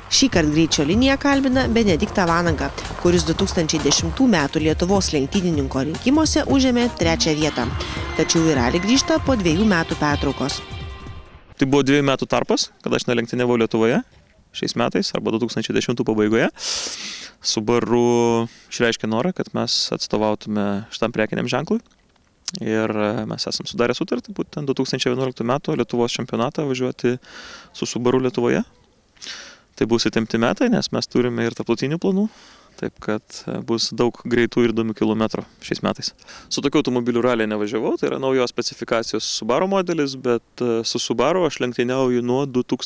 Šįkart Greičio linija kalbina Benediktą Vanagą, kuris 2010 metų Lietuvos lenktynininko rinkimuose užėmė 3. vietą. Tačiau į ralį grįžta po 2 metų pertraukos. Tai buvo 2 metų tarpas, kada aš nelenktyniavau Lietuvoje šiais metais arba 2010 pabaigoje. Subaru išreiškė norą, kad mes atstovautume šitam prekiniam ženklui. Ir mes esam sudarę sutartį būtent 2011 metų Lietuvos čempionatą važiuoti su Subaru Lietuvoje. Tai bus įtempti metai, nes mes turime ir tarptautinių planų, taip kad bus daug greitų ir įdomių kilometrų šiais metais. Su tokiu automobiliu rallyje nevažiavau, tai yra naujos specifikacijos Subaru modelis, bet su Subaru aš lenktyniauju nuo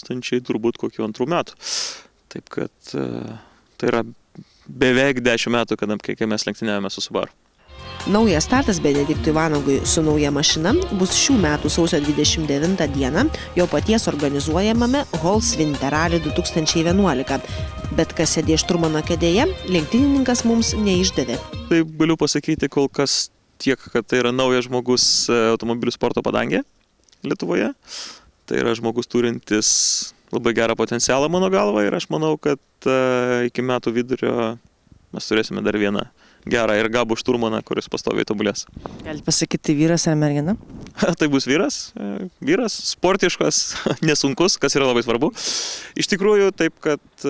2002 metų. Taip kad tai yra beveik 10 metų, kai mes lenktyniavome su Subaru. Naujas startas Benediktui Vanagui su nauja mašina bus šių metų sausio 29 dieną jo paties organizuojamame Halls Winter Rally 2011. Bet kas sėdė šturmano kėdėje, lenktynininkas mums neišdavė. Tai galiu pasakyti kol kas tiek, kad tai yra naujas žmogus automobilių sporto padangė Lietuvoje. Tai yra žmogus turintis labai gerą potencialą mano galva ir aš manau, kad iki metų vidurio mes turėsime dar vieną gerą ir gabų šturmaną, kuris pastoviai tobulės. Galite pasakyti, vyras ar mergina? Tai bus vyras, sportiškas, nesunkus, kas yra labai svarbu. Iš tikrųjų, taip, kad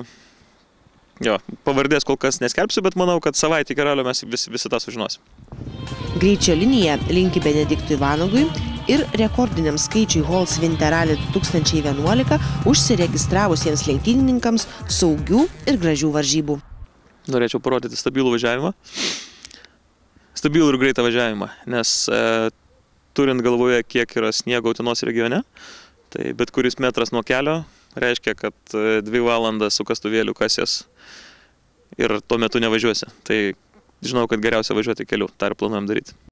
pavardės kol kas neskelbsiu, bet manau, kad savaitę iki ralio mes visi tą sužinosim. Greičio linija linki Benediktui Vanagui ir rekordiniam skaičiui Halls Winter Rally 2011 užsiregistravusiems lenktynininkams saugių ir gražių varžybų. Norėčiau parodyti stabilų važiavimą, stabilų ir greitą važiavimą, nes turint galvoje, kiek yra sniego Utenos regione, tai bet kuris metras nuo kelio reiškia, kad 2 valandas su kastuvėliu kasies ir tuo metu nevažiuosi. Tai žinau, kad geriausia važiuoti keliu, tą ir planuojam daryti.